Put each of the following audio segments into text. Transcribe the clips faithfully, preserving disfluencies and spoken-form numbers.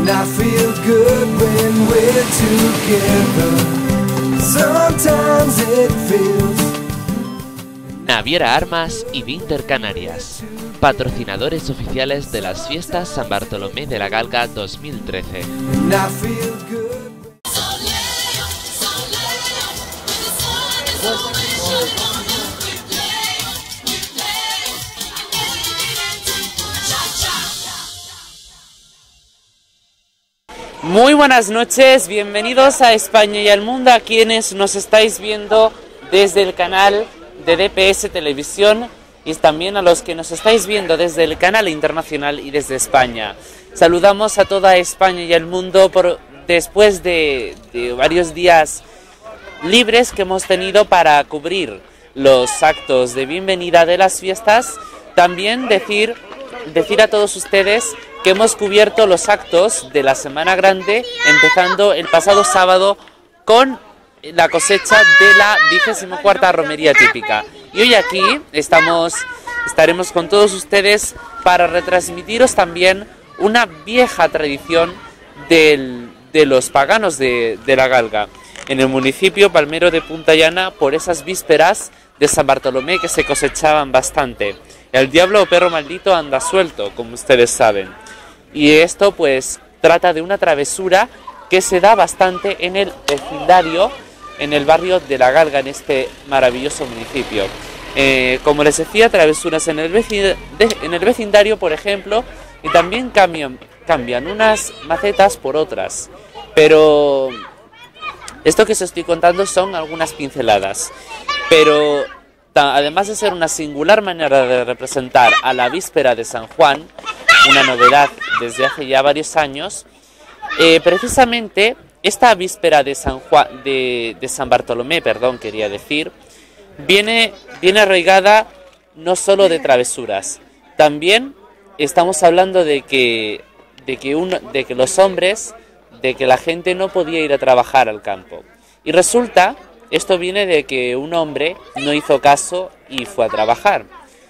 I feel good when we're together. Sometimes it feels. Naviera Armas y Vinter Canarias, patrocinadores oficiales de las fiestas San Bartolomé de la Galga dos mil trece. And I feel good. Muy buenas noches, bienvenidos a España y al mundo, a quienes nos estáis viendo desde el canal de D P S Televisión y también a los que nos estáis viendo desde el canal internacional y desde España. Saludamos a toda España y al mundo por, después de, de varios días libres que hemos tenido para cubrir los actos de bienvenida de las fiestas. También decir, decir a todos ustedes que hemos cubierto los actos de la Semana Grande, empezando el pasado sábado con la cosecha de la vigésima cuarta romería típica. Y hoy aquí estamos, estaremos con todos ustedes para retransmitiros también una vieja tradición del, de los paganos de, de la Galga, en el municipio palmero de Punta Llana, por esas vísperas de San Bartolomé que se cosechaban bastante. El diablo o perro maldito anda suelto, como ustedes saben. Y esto pues trata de una travesura que se da bastante en el vecindario, en el barrio de la Galga, en este maravilloso municipio. Eh, como les decía, travesuras en el, vecin de, en el vecindario, por ejemplo, y también cambian, cambian unas macetas por otras. Pero esto que os estoy contando son algunas pinceladas. Pero además de ser una singular manera de representar a la víspera de San Juan, una novedad desde hace ya varios años, eh, precisamente esta víspera de San Juan, de, de San Bartolomé, perdón, quería decir, viene, viene arraigada no solo de travesuras, también estamos hablando de que, de que, uno, de que los hombres, de que la gente no podía ir a trabajar al campo. Y resulta, esto viene de que un hombre no hizo caso y fue a trabajar.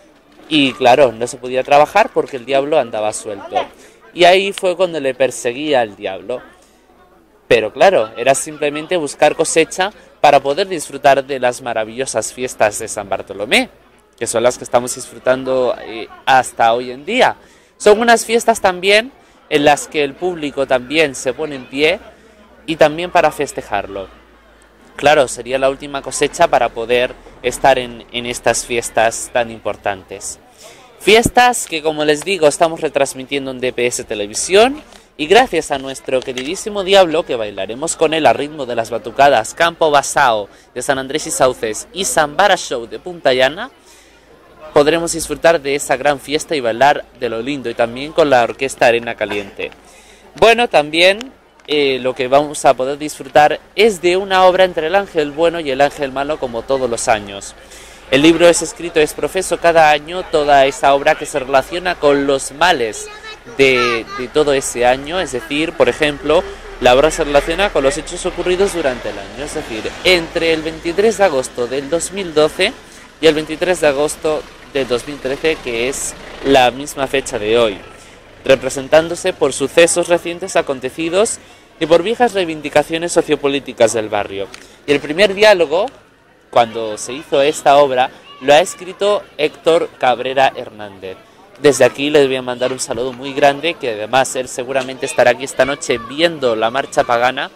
Y claro, no se podía trabajar porque el diablo andaba suelto. Y ahí fue cuando le perseguía al diablo. Pero claro, era simplemente buscar cosecha para poder disfrutar de las maravillosas fiestas de San Bartolomé, que son las que estamos disfrutando eh, hasta hoy en día. Son unas fiestas también en las que el público también se pone en pie y también para festejarlo. Claro, sería la última cosecha para poder estar en, en estas fiestas tan importantes. Fiestas que, como les digo, estamos retransmitiendo en D P S Televisión, y gracias a nuestro queridísimo diablo, que bailaremos con él al ritmo de las batucadas Campo Basao de San Andrés y Sauces y Zambara Show de Punta Llana, podremos disfrutar de esa gran fiesta y bailar de lo lindo, y también con la orquesta Arena Caliente. Bueno, también Eh, lo que vamos a poder disfrutar es de una obra entre el ángel bueno y el ángel malo, como todos los años. El libro es escrito, es profeso cada año, toda esa obra que se relaciona con los males de, de todo ese año. Es decir, por ejemplo, la obra se relaciona con los hechos ocurridos durante el año, es decir, entre el veintitrés de agosto del dos mil doce y el veintitrés de agosto del dos mil trece, que es la misma fecha de hoy, representándose por sucesos recientes acontecidos y por viejas reivindicaciones sociopolíticas del barrio. Y el primer diálogo, cuando se hizo esta obra, lo ha escrito Héctor Cabrera Hernández. Desde aquí les voy a mandar un saludo muy grande, que además él seguramente estará aquí esta noche viendo la marcha pagana,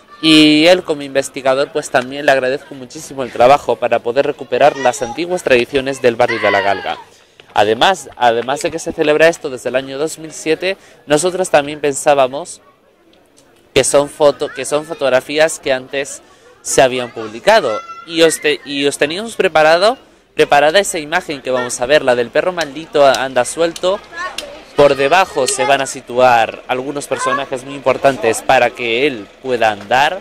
y él como investigador pues también le agradezco muchísimo el trabajo para poder recuperar las antiguas tradiciones del barrio de la Galga. Además, además de que se celebra esto desde el año dos mil siete, nosotros también pensábamos que son, foto, que son fotografías que antes se habían publicado. Y os, te, y os teníamos preparado, preparada esa imagen que vamos a ver, la del perro maldito anda suelto. Por debajo se van a situar algunos personajes muy importantes para que él pueda andar.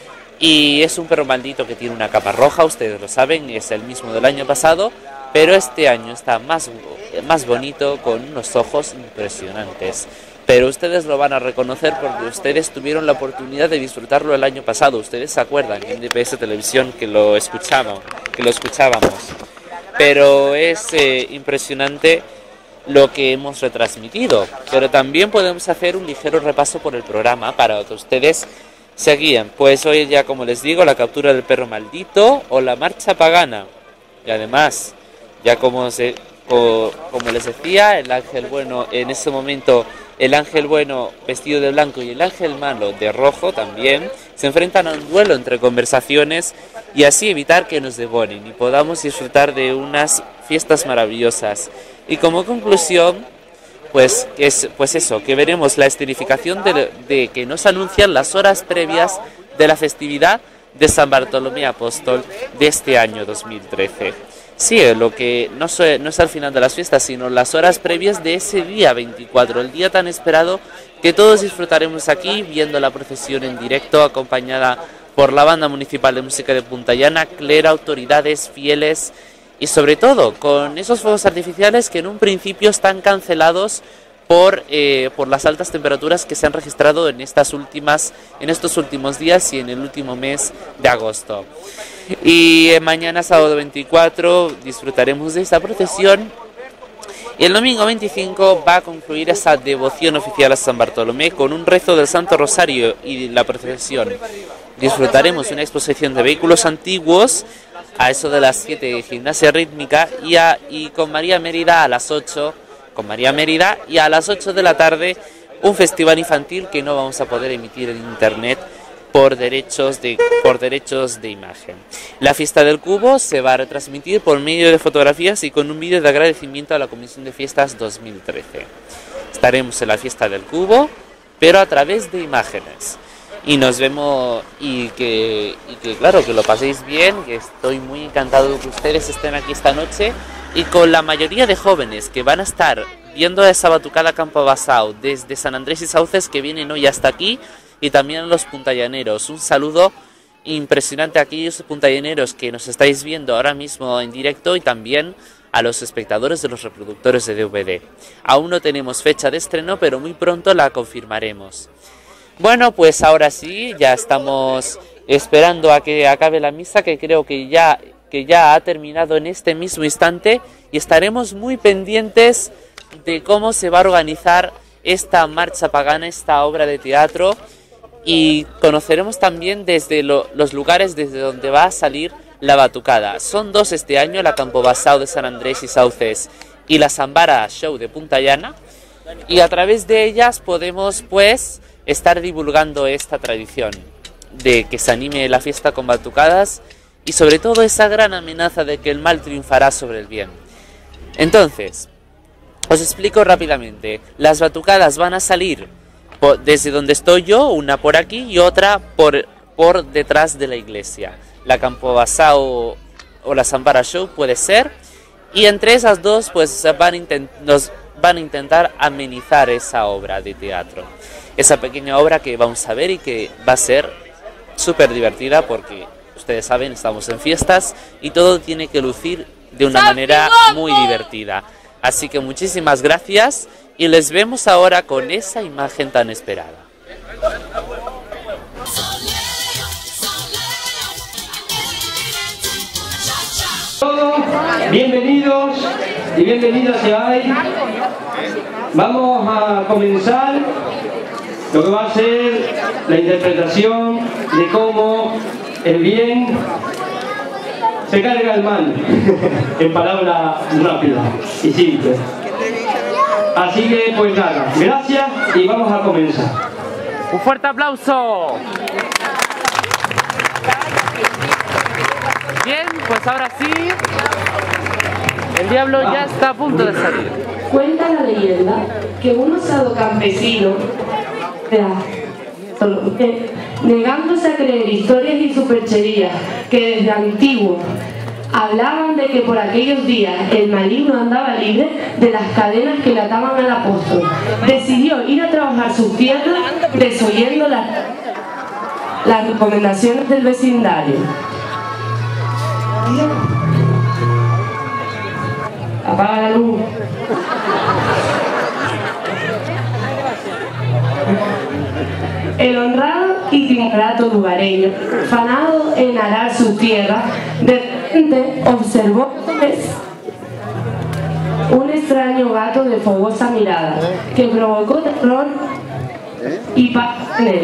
Y es un perro maldito que tiene una capa roja, ustedes lo saben, es el mismo del año pasado. Pero este año está más, más bonito, con unos ojos impresionantes. Pero ustedes lo van a reconocer porque ustedes tuvieron la oportunidad de disfrutarlo el año pasado. Ustedes se acuerdan en D P S Televisión que lo escuchamos, que lo escuchábamos. Pero es eh, impresionante lo que hemos retransmitido, pero también podemos hacer un ligero repaso por el programa para que ustedes se guíen. Pues hoy ya, como les digo, la captura del perro maldito o la marcha pagana, y además, ya como, se, o, como les decía, el ángel bueno, en ese momento el ángel bueno vestido de blanco y el ángel malo de rojo también se enfrentan a un duelo entre conversaciones y así evitar que nos devoren y podamos disfrutar de unas fiestas maravillosas. Y como conclusión, pues, es, pues eso, que veremos la escenificación de, de que nos anuncian las horas previas de la festividad de San Bartolomé Apóstol de este año dos mil trece. Sí, lo que no, so, no es al final de las fiestas, sino las horas previas de ese día veinticuatro, el día tan esperado que todos disfrutaremos aquí viendo la procesión en directo acompañada por la Banda Municipal de Música de Punta Llana, clero, autoridades, fieles y sobre todo con esos fuegos artificiales que en un principio están cancelados por, eh, por las altas temperaturas que se han registrado en, estas últimas, en estos últimos días y en el último mes de agosto. Y eh, mañana, sábado veinticuatro, disfrutaremos de esta procesión. Y el domingo veinticinco va a concluir esa devoción oficial a San Bartolomé con un rezo del Santo Rosario y la procesión. Disfrutaremos una exposición de vehículos antiguos a eso de las siete de gimnasia rítmica y, a, y con María Mérida a las ocho, con María Mérida y a las ocho de la tarde un festival infantil que no vamos a poder emitir en internet por derechos de por derechos de imagen. La fiesta del cubo se va a retransmitir por medio de fotografías y con un vídeo de agradecimiento a la Comisión de Fiestas dos mil trece. Estaremos en la fiesta del cubo, pero a través de imágenes. Y nos vemos y que, y que claro, que lo paséis bien, que estoy muy encantado de que ustedes estén aquí esta noche y con la mayoría de jóvenes que van a estar viendo esa batucada Campo Basao desde San Andrés y Sauces que vienen hoy hasta aquí y también a los puntallaneros. Un saludo impresionante a aquellos puntallaneros que nos estáis viendo ahora mismo en directo y también a los espectadores de los reproductores de D V D. Aún no tenemos fecha de estreno, pero muy pronto la confirmaremos. Bueno, pues ahora sí, ya estamos esperando a que acabe la misa, que creo que ya, que ya ha terminado en este mismo instante, y estaremos muy pendientes de cómo se va a organizar esta marcha pagana, esta obra de teatro, y conoceremos también desde lo, los lugares desde donde va a salir la batucada. Son dos este año, la Campo Basao de San Andrés y Sauces y la Zambara Show de Punta Llana, y a través de ellas podemos pues estar divulgando esta tradición de que se anime la fiesta con batucadas y sobre todo esa gran amenaza de que el mal triunfará sobre el bien. Entonces, os explico rápidamente. Las batucadas van a salir por, desde donde estoy yo, una por aquí y otra por, por detrás de la iglesia. La Campo Basao o la Zambara Show puede ser, y entre esas dos pues van a, intent nos van a intentar amenizar esa obra de teatro. Esa pequeña obra que vamos a ver y que va a ser súper divertida porque ustedes saben, estamos en fiestas y todo tiene que lucir de una manera muy divertida. Así que muchísimas gracias y les vemos ahora con esa imagen tan esperada. Todos bienvenidos y bienvenidas seáis. Vamos a comenzar lo que va a ser la interpretación de cómo el bien se carga el mal, en palabras rápidas y simples. Así que pues nada, gracias y vamos a comenzar. ¡Un fuerte aplauso! Bien, pues ahora sí, el diablo ya está a punto de salir. Cuenta la leyenda que un osado campesino, eh, negándose a creer historias y supercherías que desde antiguo hablaban de que por aquellos días el maligno andaba libre de las cadenas que le ataban al apóstol, decidió ir a trabajar sus tierras desoyendo las, las recomendaciones del vecindario. Apaga la luz. El honrado y timorato lugareño, fanado en arar su tierra, de repente observó un extraño gato de fogosa mirada, que provocó terror y paz en él,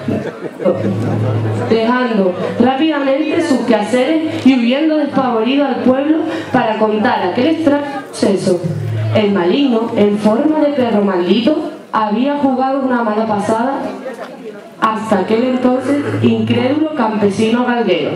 dejando rápidamente sus quehaceres y huyendo despavorido al pueblo para contar aquel extraño suceso. El maligno, en forma de perro maldito, había jugado una mala pasada hasta aquel entonces incrédulo campesino galguero.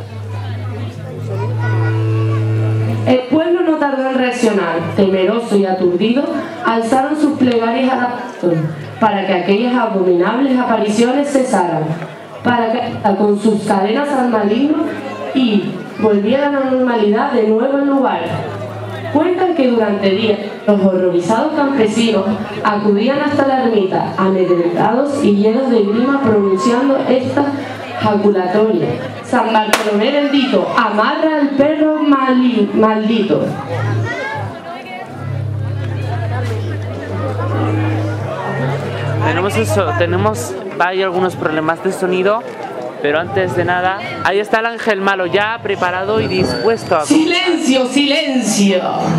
El pueblo no tardó en reaccionar. Temeroso y aturdido, alzaron sus plegarias a la para que aquellas abominables apariciones cesaran, para que con sus cadenas al maligno y volvieran a la normalidad de nuevo el lugar. Cuentan que durante días los horrorizados campesinos acudían hasta la ermita, amedrentados y llenos de grima, pronunciando esta jaculatoria: San Bartolomé bendito, amarra al perro mali, maldito. Tenemos eso, tenemos hay algunos problemas de sonido, pero antes de nada, ahí está el ángel malo ya preparado y dispuesto a... ¡Silencio, silencio!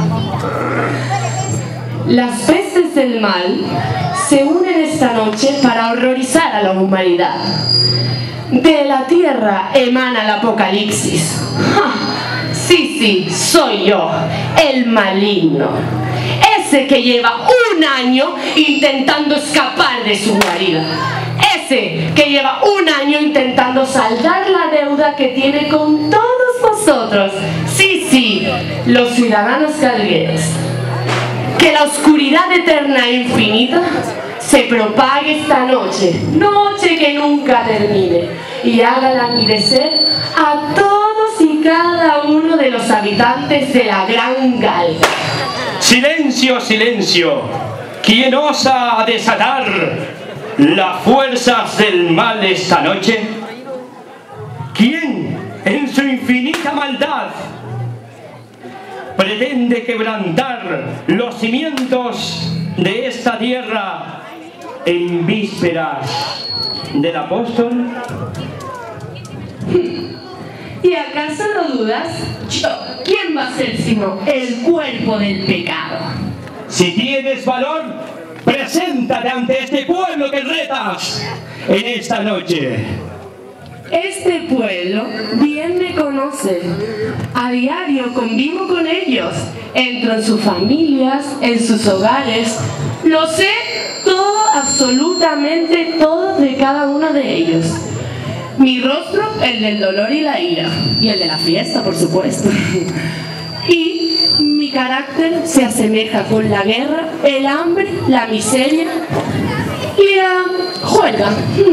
Las pestes del mal se unen esta noche para horrorizar a la humanidad. De la tierra emana el apocalipsis. ¡Ja! Sí, sí, soy yo, el maligno. Ese que lleva un año intentando escapar de su guarida. Ese que lleva un año intentando saldar la deuda que tiene con todos nosotros. Sí, sí, los ciudadanos galgueros. Que la oscuridad eterna e infinita se propague esta noche, noche que nunca termine, y haga languidecer a todos y cada uno de los habitantes de la Gran Galga. ¡Silencio, silencio! ¿Quién osa desatar las fuerzas del mal esta noche? ¿Quién, en su infinita maldad, pretende quebrantar los cimientos de esta tierra en vísperas del apóstol? ¿Y acaso lo dudas? Yo, ¿quién va a ser sino el cuerpo del pecado? Si tienes valor, preséntate ante este pueblo que retas en esta noche. Este pueblo bien me conoce. A diario convivo con ellos. Entro en sus familias, en sus hogares. Lo sé todo, absolutamente todo de cada uno de ellos. Mi rostro, el del dolor y la ira. Y el de la fiesta, por supuesto. Y mi carácter se asemeja con la guerra, el hambre, la miseria y la juerga.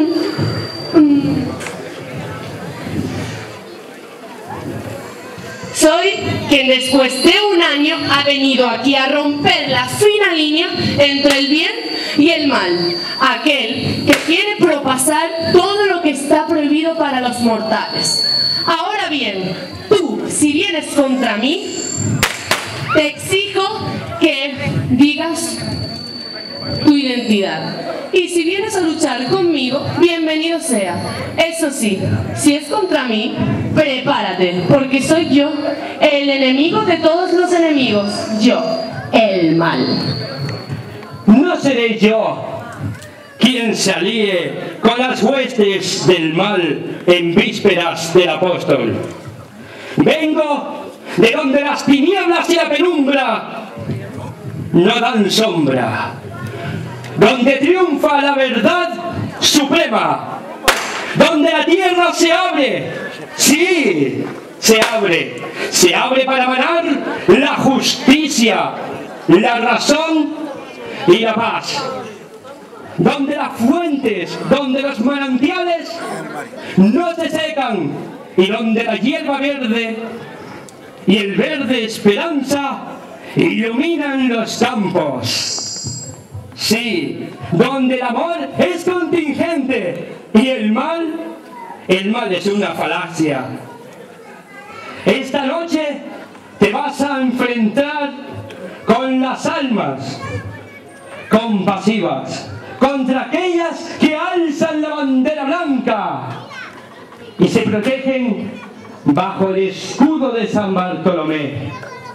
Soy quien después de un año ha venido aquí a romper la fina línea entre el bien y el mal. Aquel que quiere propasar todo lo que está prohibido para los mortales. Ahora bien, tú, si vienes contra mí, te exijo que digas tu identidad. Y si vienes a luchar conmigo, bienvenido sea. Eso sí, si es contra mí, prepárate, porque soy yo, el enemigo de todos los enemigos. Yo, el mal. No seré yo quien se alíe con las huestes del mal en vísperas del apóstol. Vengo de donde las tinieblas y la penumbra no dan sombra, donde triunfa la verdad suprema, donde la tierra se abre, sí, se abre, se abre para manar la justicia, la razón y la paz, donde las fuentes, donde los manantiales no se secan y donde la hierba verde y el verde esperanza iluminan los campos. Sí, donde el amor es contingente y el mal, el mal es una falacia. Esta noche te vas a enfrentar con las almas compasivas, contra aquellas que alzan la bandera blanca y se protegen bajo el escudo de San Bartolomé.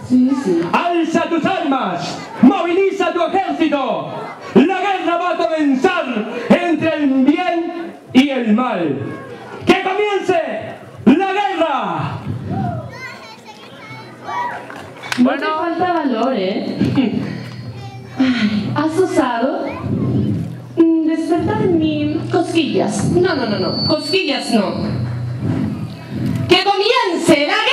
Sí, sí. ¡Alza tus armas! ¡Moviliza tu ejército! ¡La guerra va a comenzar entre el bien y el mal! ¡Que comience la guerra! No te falta valor, ¿eh? Ay, ¿has osado mm, despertar en mí cosquillas? No, no, no, no. Cosquillas no. ¡Que comience la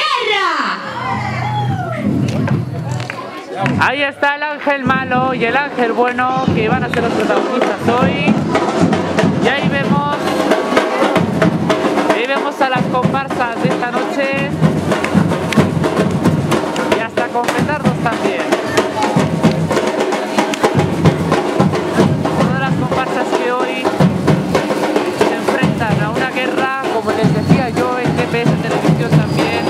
guerra! Ahí está el ángel malo y el ángel bueno que van a ser los protagonistas hoy. Y ahí vemos, ahí vemos a las comparsas de esta noche y hasta con petardos también. Una de las comparsas que hoy se enfrentan a una guerra, como les decía yo, en D P S Televisión también.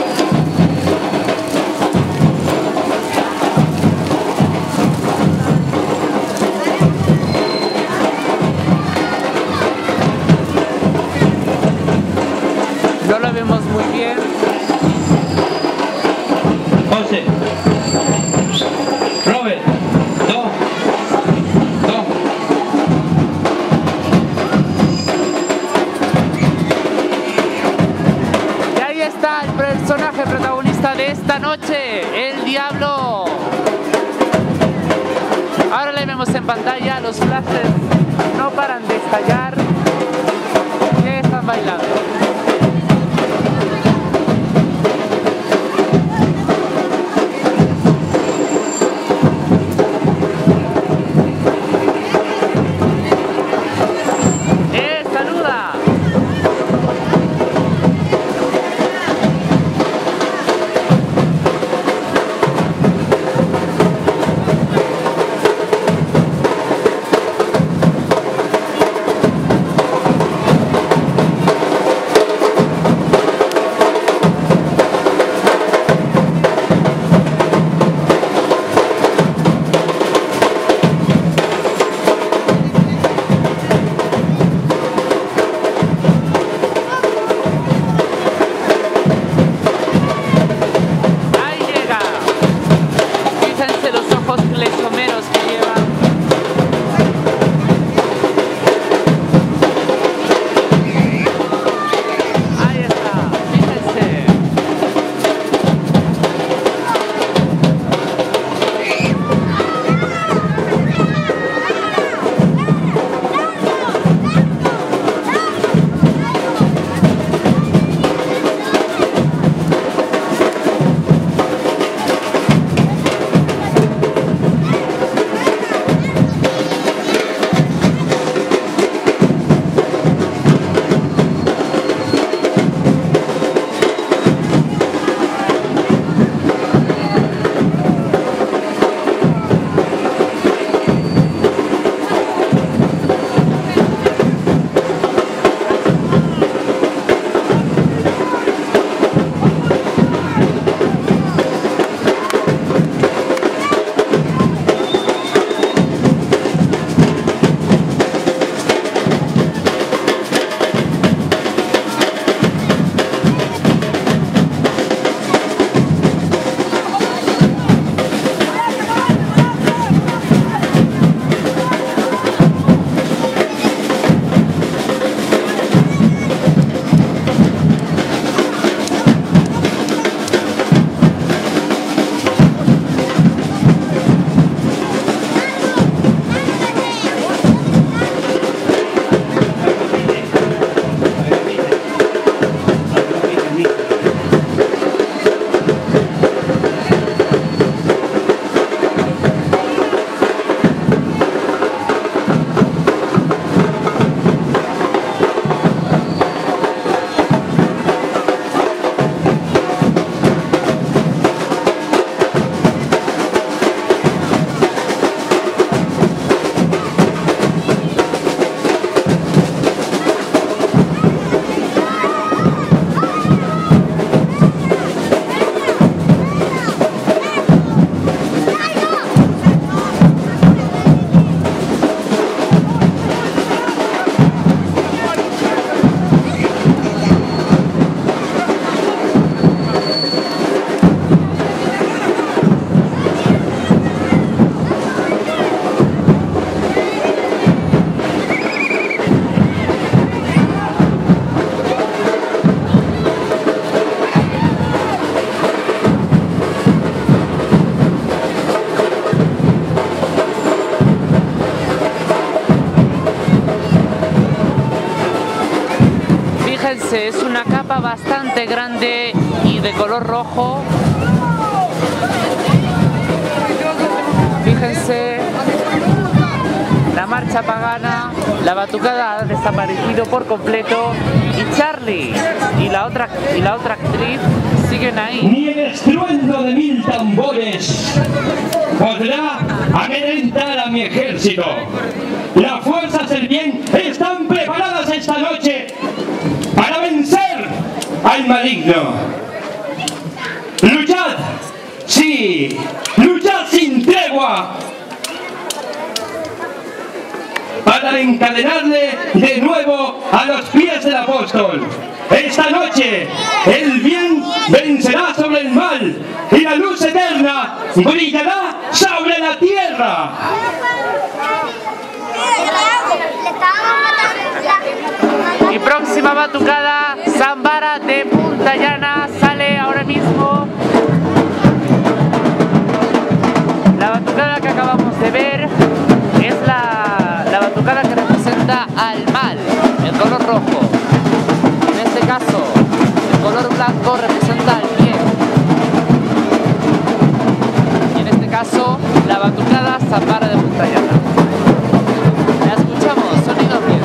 No lo vemos muy bien. José. Robert. Dos. Dos. Y ahí está el personaje protagonista de esta noche, el Diablo. Ahora le vemos en pantalla, los flashes no paran de estallar. ¿Qué están bailando? ¡Eh, saluda! Fíjense, es una capa bastante grande y de color rojo. Fíjense, la marcha pagana, la batucada ha desaparecido por completo y Charlie y la otra, y la otra actriz siguen ahí. Ni el estruendo de mil tambores podrá amedrentar a mi ejército. Las fuerzas del bien están preparadas esta noche para vencer al maligno. ¡Luchad! ¡Sí! ¡Luchad sin tregua! Para encadenarle de nuevo a los pies del apóstol. Esta noche el bien vencerá sobre el mal y la luz eterna brillará sobre la tierra. Y próxima batucada, Zambara de Punta Llana, sale ahora mismo. La batucada que acabamos de ver es la, la batucada que representa al mal, el color rojo. En este caso, el color blanco representa al bien. Y en este caso, la batucada Zambara de Punta Llana. La escuchamos, sonido bien.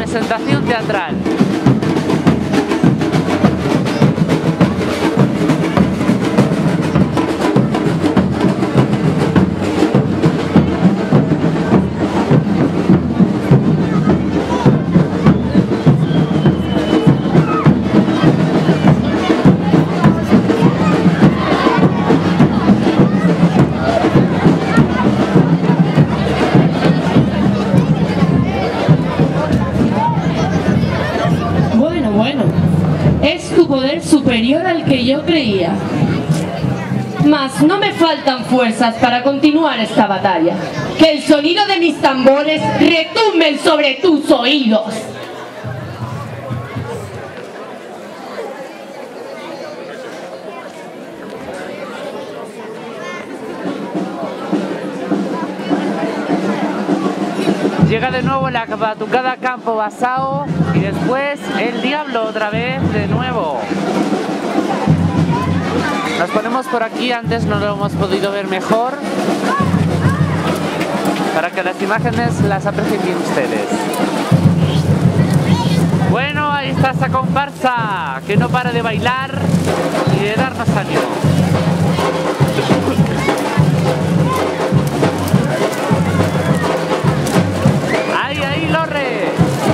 representación teatral. Es tu poder superior al que yo creía. Mas no me faltan fuerzas para continuar esta batalla. Que el sonido de mis tambores retumbe sobre tus oídos. Llega de nuevo la batucada Campo Bassao y después el Diablo otra vez de nuevo. Nos ponemos por aquí, antes no lo hemos podido ver mejor, para que las imágenes las aprecien bien ustedes. Bueno, ahí está esa comparsa que no para de bailar y de darnos ánimo. ¡Ahí, ahí, Lorre!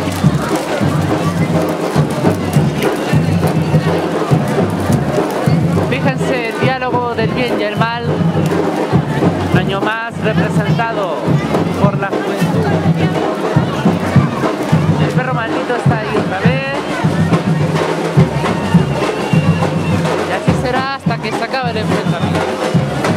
Fíjense, el diálogo del bien y el mal, un año más representado por la juventud. El perro maldito está ahí otra vez. Y así será hasta que se acabe el enfrentamiento.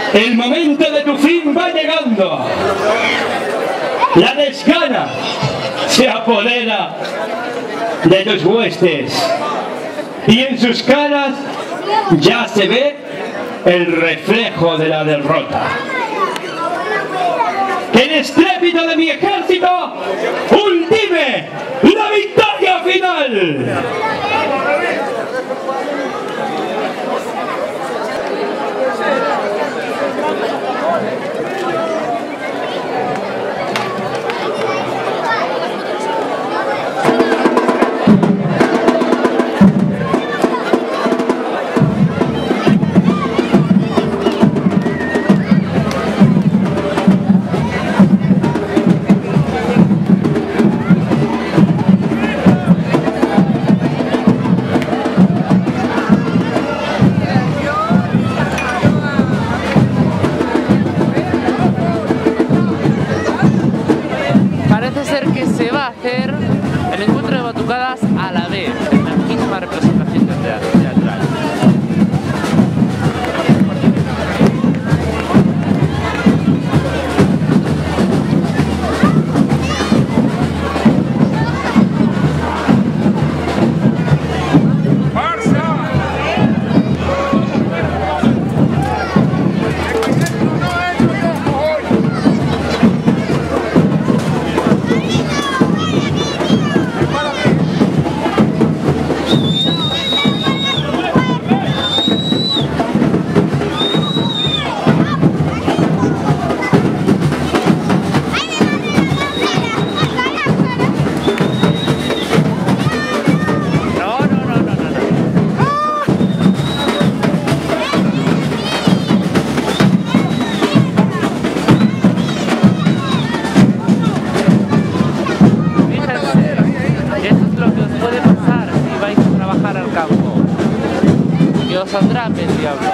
El momento de tu fin va llegando. La desgana se apodera de tus huestes y en sus caras ya se ve el reflejo de la derrota. ¡Que el estrépito de mi ejército ultime la victoria final! A la vez, en la misma representación teatral. Os atrape el diablo.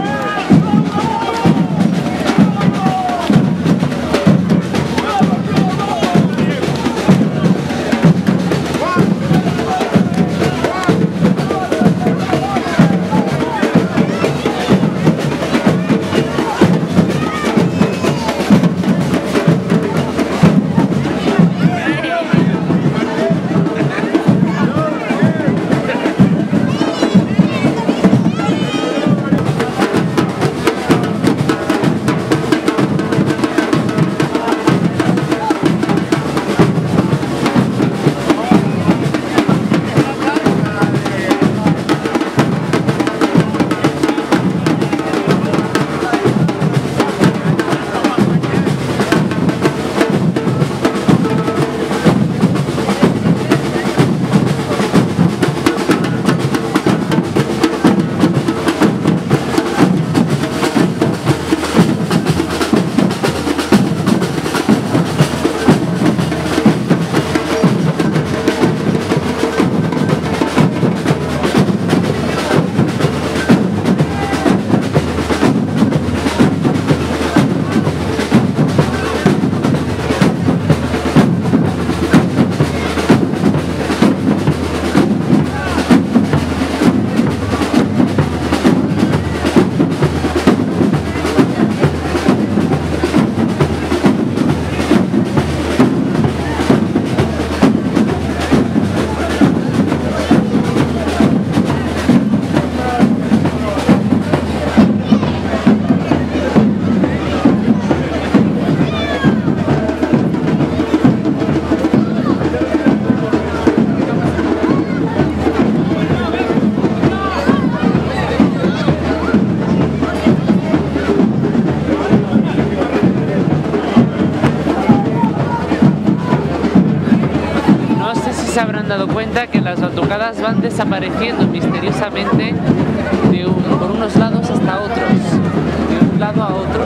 Se habrán dado cuenta que las batucadas van desapareciendo misteriosamente de un, por unos lados hasta otros, de un lado a otro.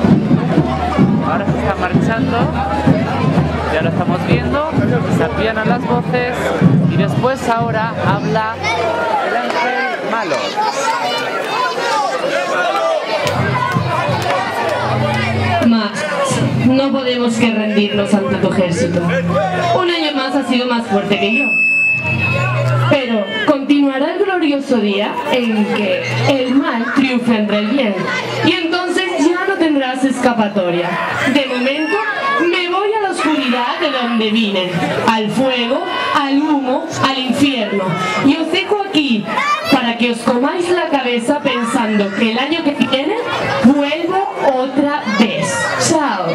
Ahora se está marchando, ya lo estamos viendo, se apianan las voces y después ahora habla el ángel malo. Más, no podemos que rendirnos ante tu ejército. Un año más ha sido más fuerte que yo. Pero continuará el glorioso día en que el mal triunfe entre el bien. Y entonces ya no tendrá escapatoria. De momento me voy a la oscuridad de donde vine, al fuego, al humo, al infierno. Y os dejo aquí para que os comáis la cabeza pensando que el año que viene vuelvo otra vez. Chao.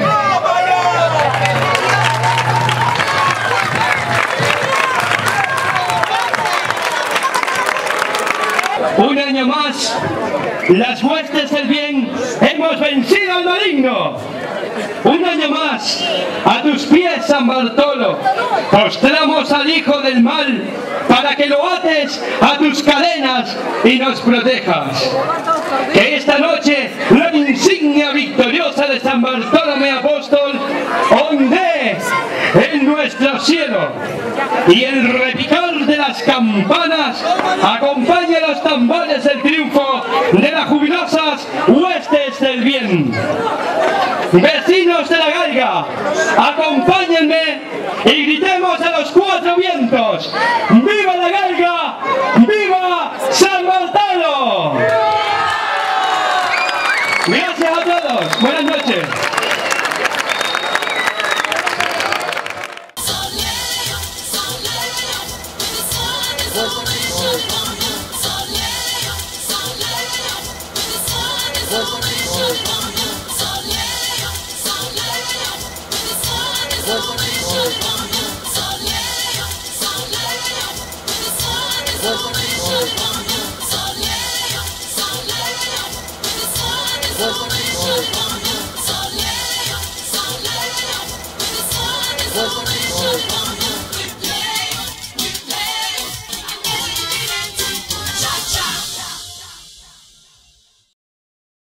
Un año más, las huestes del bien hemos vencido al maligno. Un año más, a tus pies, San Bartolo, postramos al hijo del mal para que lo ates a tus cadenas y nos protejas. Que esta noche la insignia victoriosa de San Bartolomé Apóstol ondee en nuestro cielo y el repicar de las campanas acompañe los tambores del triunfo de las jubilosas huestes del bien. Vecinos de la Galga, acompáñenme y gritemos a los cuatro vientos: ¡viva la Galga! ¡Viva San Bartolo! Gracias a todos, buenas noches. Soleil, soleil,